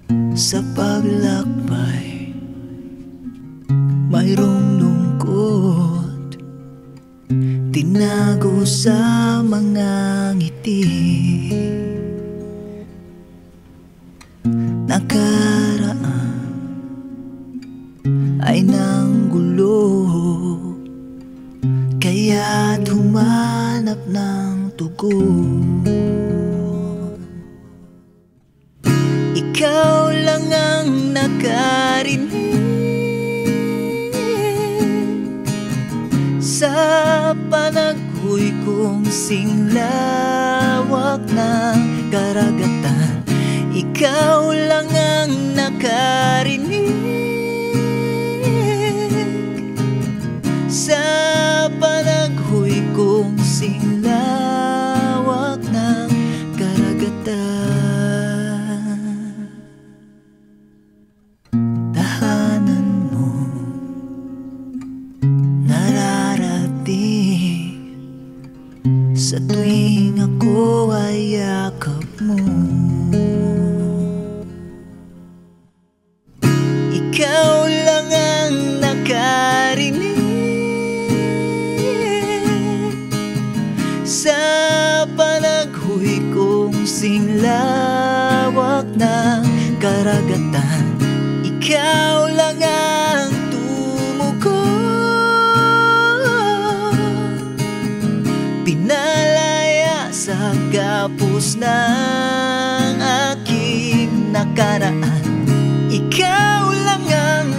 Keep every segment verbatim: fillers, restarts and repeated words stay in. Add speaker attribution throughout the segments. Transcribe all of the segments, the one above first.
Speaker 1: Sa paglakbay, mayroong lungkot, tinago sa mga ngiti. Nakaraan ay nanggulo, kaya't humanap ng tugon. Ikaw lang ang nakarinig sa panaghoy kong singlawak ng karagatan. Ikaw lang ang nakarinig sa panaghoy kong singlawak ng karagatan. Tahanan mo, nararating sa tuwing ako ay yakap mo. Ikaw lang ang nakarinig sa panaghoy kong singlawak ng karagatan. Ikaw lang ang tumugon, pinalaya sa gapos ng aking nakaraan. Ikaw lang ang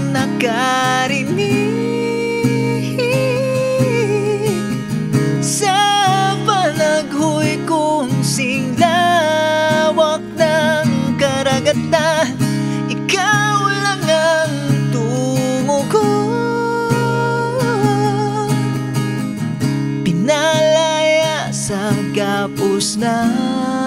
Speaker 1: nakarinig sa panaghoy kong singlawak ng karagatan. Ikaw lang ang tumugon, pinalaya sa gapos ng